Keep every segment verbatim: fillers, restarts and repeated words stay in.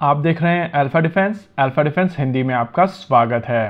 आप देख रहे हैं alpha defence. Alpha defence Hindi में आपका स्वागत है।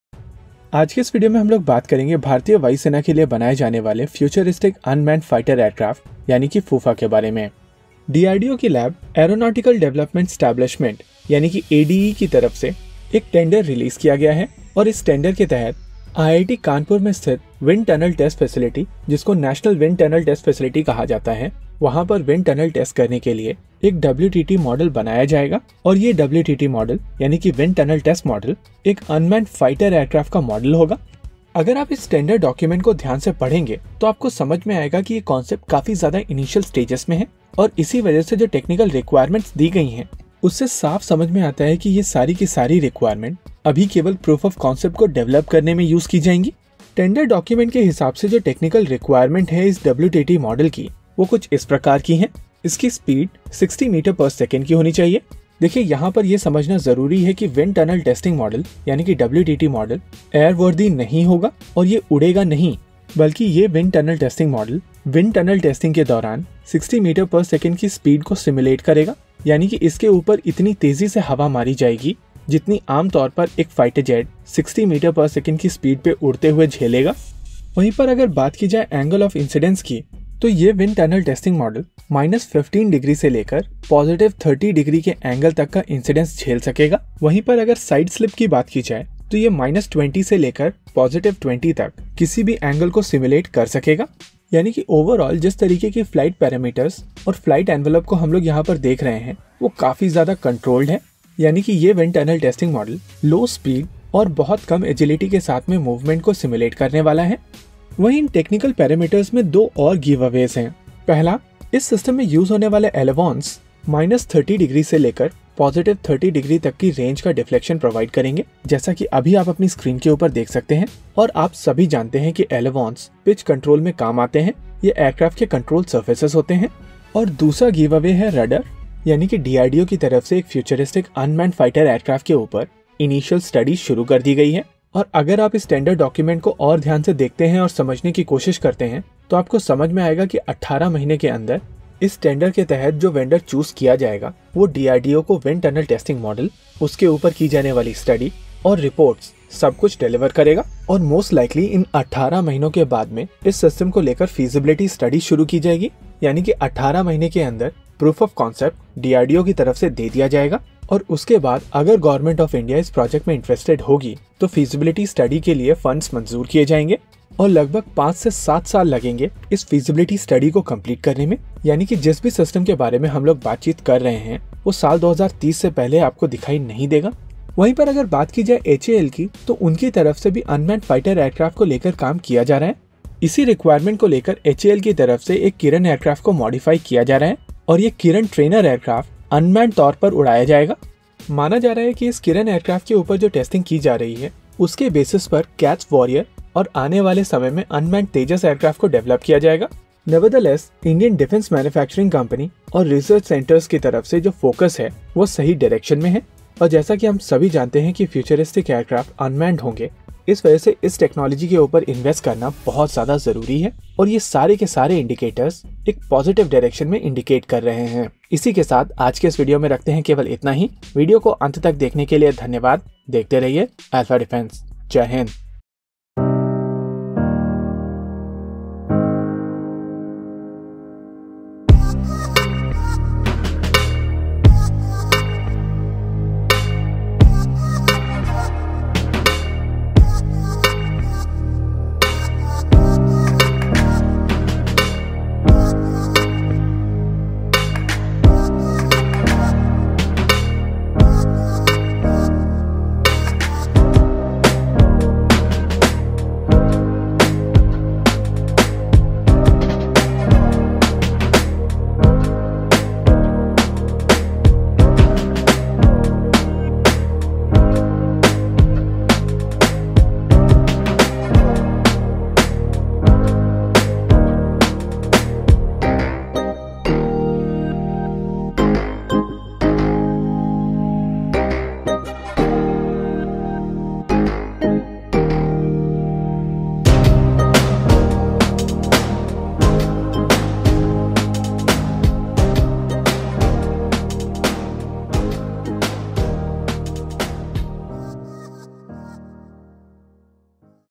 आज के इस वीडियो में हम लोग बात करेंगे भारतीय वायुसेना के लिए बनाए जाने वाले फ्यूचरिस्टिक अनमैन्ड फाइटर एयरक्राफ्ट यानी कि फूफा के बारे में। डीआरडीओ की लैब एरोनॉटिकल डेवलपमेंट एस्टैब्लिशमेंट यानी कि एडीई की तरफ से एक टेंडर रिलीज किया गया है और इस टेंडर के तहत आईआईटी कानपुर में स्थित विंड टनल टेस्ट फैसिलिटी, जिसको national wind tunnel test facility कहा जाता है, वहां पर विंड टनल टेस्ट करने के लिए एक डब्ल्यूटीटी मॉडल बनाया जाएगा। और ये डब्ल्यूटीटी मॉडल यानी कि विंड टनल टेस्ट मॉडल एक अनमैन्ड फाइटर एयरक्राफ्ट का मॉडल होगा। अगर आप इस टेंडर डॉक्यूमेंट को ध्यान से पढ़ेंगे तो आपको समझ में आएगा कि ये कॉन्सेप्ट काफी ज्यादा इनिशियल स्टेजेस में है और इसी वजह से जो टेक्निकल रिक्वायरमेंट्स दी गई हैं उससे साफ समझ में आता है कि ये सारी की सारी रिक्वायरमेंट अभी केवल प्रूफ ऑफ कॉन्सेप्ट को डेवलप करने में यूज की जाएंगी। टेंडर डॉक्यूमेंट के हिसाब से जो टेक्निकल रिक्वायरमेंट है इस डब्ल्यूटीटी मॉडल की वो कुछ इस प्रकार की है। इसकी स्पीड साठ मीटर पर सेकेंड की होनी चाहिए। देखिए, यहाँ पर यह समझना जरूरी है कि विंड टनल टेस्टिंग मॉडल यानी कि डब्ल्यूटीटी मॉडल एयरवर्दी नहीं होगा और ये उड़ेगा नहीं, बल्कि ये wind tunnel testing model wind tunnel testing के दौरान साठ मीटर पर सेकेंड की स्पीड को सिमुलेट करेगा, यानी कि इसके ऊपर इतनी तेजी से हवा मारी जाएगी जितनी आमतौर पर एक फाइटर जेट साठ मीटर पर सेकेंड की स्पीड पे उड़ते हुए झेलेगा। वहीं पर अगर बात की जाए एंगल ऑफ इंसिडेंस की, तो ये wind tunnel testing model minus fifteen degree से लेकर पॉजिटिव थर्टी डिग्री के एंगल तक का इंसिडेंस झेल सकेगा। वहीं पर अगर साइड स्लिप की बात की जाए तो ये माइनस ट्वेंटी से लेकर पॉजिटिव ट्वेंटी तक किसी भी एंगल को सिमुलेट कर सकेगा। यानी कि ओवरऑल जिस तरीके की फ्लाइट पैरामीटर्स और फ्लाइट एनवेलप को हम लोग यहाँ पर देख रहे हैं वो काफी ज्यादा कंट्रोल्ड है। यानी कि ये wind tunnel testing model low speed और बहुत कम एजिलिटी के साथ में मूवमेंट को सिमुलेट करने वाला है। वहीं इन टेक्निकल पैरामीटर्स में दो और गिव अवेज हैं। पहला, इस सिस्टम में यूज होने वाले एलेवॉन्स माइनस थर्टी डिग्री से लेकर पॉजिटिव थर्टी डिग्री तक की रेंज का डिफ्लेक्शन प्रोवाइड करेंगे, जैसा कि अभी आप अपनी स्क्रीन के ऊपर देख सकते हैं। और आप सभी जानते हैं कि एलेवॉन्स पिच कंट्रोल में काम आते हैं, ये एयरक्राफ्ट के कंट्रोल सर्फेसेस होते हैं। और दूसरा गिव अवे है रडर, यानी कि डीआरडीओ की तरफ से एक फ्यूचरिस्टिक अनमैन्ड फाइटर एयरक्राफ्ट के ऊपर इनिशियल स्टडी शुरू कर दी गई है। और अगर आप इस टेंडर डॉक्यूमेंट को और ध्यान से देखते हैं और समझने की कोशिश करते हैं तो आपको समझ में आएगा कि अठारह महीने के अंदर इस टेंडर के तहत जो वेंडर चूज किया जाएगा वो डीआरडीओ को विंड टनल टेस्टिंग मॉडल, उसके ऊपर की जाने वाली स्टडी और रिपोर्ट्स सब कुछ डिलीवर करेगा। और मोस्ट लाइकली इन अठारह महीनों के बाद में इस सिस्टम को लेकर फीजिबिलिटी स्टडी शुरू की जाएगी। यानी कि अठारह महीने के अंदर प्रूफ ऑफ कॉन्सेप्ट डीआरडीओ की तरफ से दे दिया जाएगा और उसके बाद अगर गवर्नमेंट ऑफ इंडिया इस प्रोजेक्ट में इंटरेस्टेड होगी तो फीजिबिलिटी स्टडी के लिए फंड्स मंजूर किए जाएंगे और लगभग पाँच से सात साल लगेंगे इस फीजिबिलिटी स्टडी को कंप्लीट करने में। यानी कि जिस भी सिस्टम के बारे में हम लोग बातचीत कर रहे हैं वो साल दो हज़ार तीस से पहले आपको दिखाई नहीं देगा। वहीं पर अगर बात की जाए एच ए एल की, तो उनकी तरफ से भी अनमैन्ड फाइटर एयरक्राफ्ट को लेकर काम किया जा रहा है। इसी रिक्वायरमेंट को लेकर एच ए एल की तरफ से एक किरण एयरक्राफ्ट को मॉडिफाई किया जा रहा है और ये किरण ट्रेनर एयरक्राफ्ट अनमैन्ड तौर पर उड़ाया जाएगा। माना जा रहा है कि इस किरण एयरक्राफ्ट के ऊपर जो टेस्टिंग की जा रही है उसके बेसिस पर कैच वॉरियर और आने वाले समय में अनमैन्ड तेजस एयरक्राफ्ट को डेवलप किया जाएगा। Nevertheless, Indian defence manufacturing company और रिसर्च सेंटर्स की तरफ से जो फोकस है वो सही डायरेक्शन में है। और जैसा कि हम सभी जानते हैं कि फ्यूचरिस्टिक एयरक्राफ्ट अनमैन्ड होंगे, इस वजह से इस टेक्नोलॉजी के ऊपर इन्वेस्ट करना बहुत ज्यादा जरूरी है और ये सारे के सारे इंडिकेटर्स एक पॉजिटिव डायरेक्शन में इंडिकेट कर रहे हैं। इसी के साथ आज के इस वीडियो में रखते हैं केवल इतना ही। वीडियो को अंत तक देखने के लिए धन्यवाद। देखते रहिए अल्फा डिफेंस। जय हिंद।